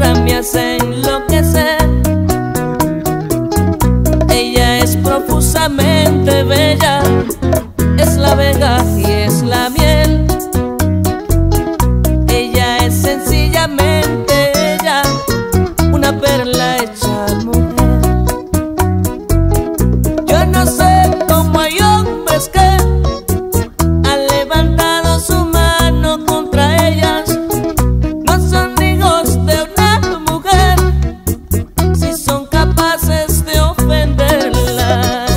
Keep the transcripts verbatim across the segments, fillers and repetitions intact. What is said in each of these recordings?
tierra me hace enloquecer. Ella es profusamente bella, es la vega y es la miel. Ella es sencillamente ella, una perla hecha mujer. Yo no sé cómo hay hombres que han levantado su mano contra ellas. No son hijos de una mujer si son capaces de ofenderlas.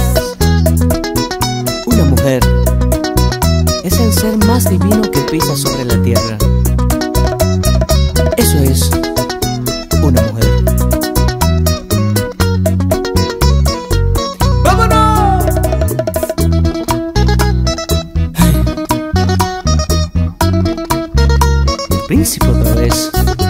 Una mujer es el ser más divino que pisa sobre la tierra. Eso es una mujer. ¡Vámonos! El príncipe otra vez.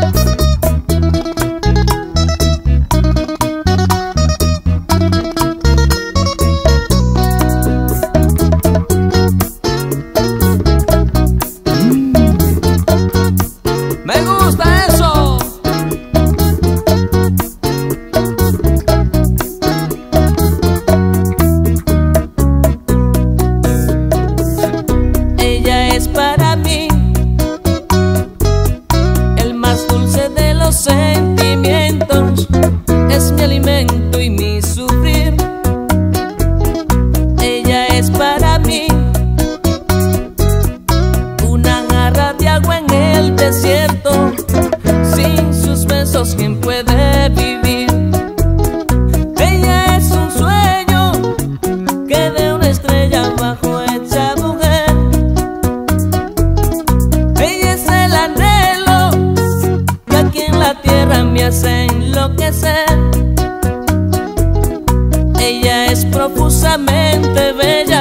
¡Me gusta eso! Ella es para mí el más dulce de los sentimientos, es mi alimento y mi sufrir. Ella es para mí una jarra de agua en el desierto, sin sus besos ¿quién puede vivir? Ella es un sueño que de una estrella abajo hecha mujer. Ella es el anhelo que aquí en la tierra me hace enloquecer. Ella es profusamente bella,